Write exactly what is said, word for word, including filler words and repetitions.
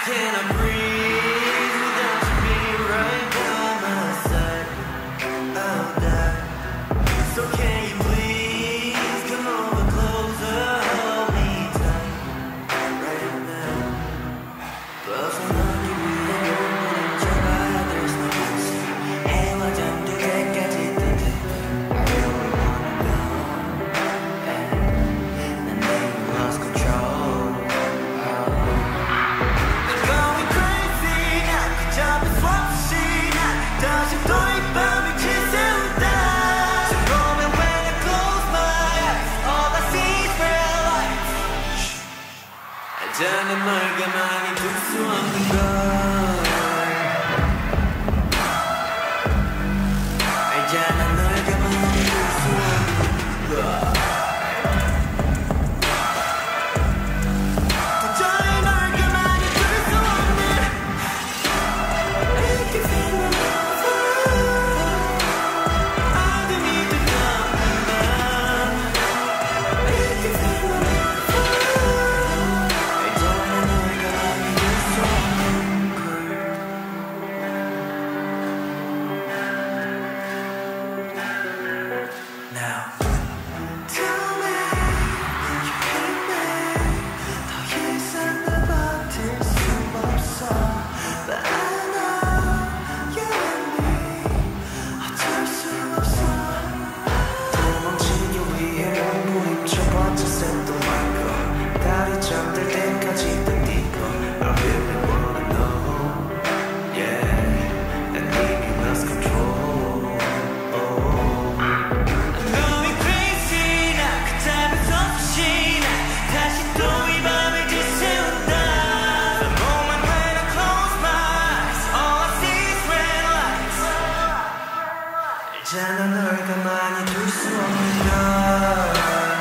cannot breathe without you being right by my side. I'll die. So can you please come over closer, hold me tight right now. 벗어나기 위해 몸부림 잡아. There's no mercy. 해와 잠들 때까지 뜨듯. I really wanna know. 난 내게 lost control. I'm going crazy now. 그 잡은 수 없이 난 다시 또 이 밤을 지새운다. 처음에 when I close my eyes, all I see is red lights. 알잖아 널 가만히 둘 수 없는 걸. 알잖아 널 가만히 둘 수 없는 걸. 도저히 널 가만히 둘 수 없는. I can feel my love. 어둠이 두렵구나. I can feel my love. 알잖아 널 가만히 둘 수 없는 걸. Now tell me you hate me. 더 이상 널 버틸 수 없어. But I know you and me 어쩔 수 없어. 도망치기 위해 몸부림쳐봤자 쇳도 말고 달이 잠들 때까지 땡기고 I really wanna know. Yeah, 난 이미 lost control. I'm going crazy now. 그 잡을 수 없이 난 다시 또 이 밤을 지새운다. The moment when I close my eyes, all I see is red lights. 알잖아 널 가만히 둘 수 없는 걸.